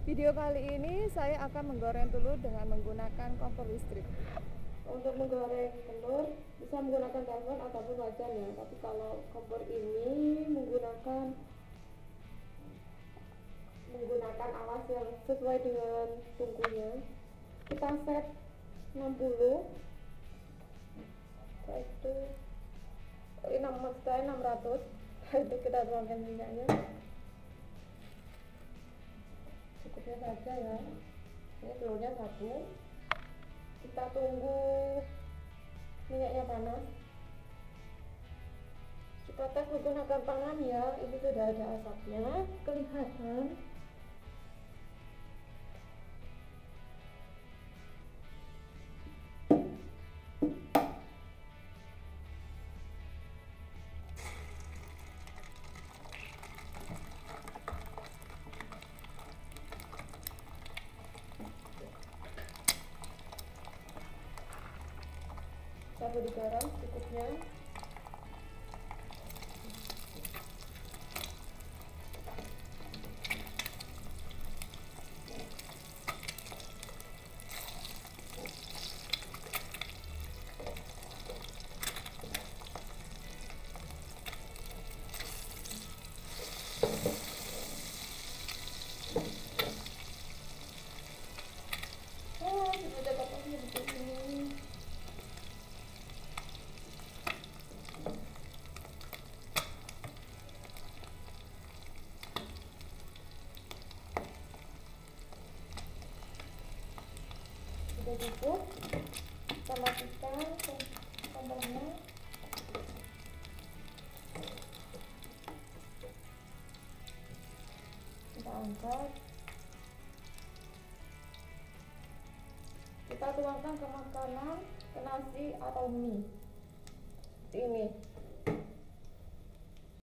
Video kali ini saya akan menggoreng telur dengan menggunakan kompor listrik. Untuk menggoreng telur bisa menggunakan teflon ataupun wajan ya, tapi kalau kompor ini menggunakan alas yang sesuai dengan tungkunya. Kita set 60, itu 600. Itu kita tuangkan minyaknya secukupnya saja ya. Ini telurnya satu, kita tunggu minyaknya panas. Kita tes menggunakan tangan ya, ini sudah ada asapnya kelihatan. Kita beri garam secukupnya. Sudah dapat seperti ini. Sudah cukup, kita matikan kompornya. Kita angkat, kita tuangkan ke makanan, ke nasi atau mie ini.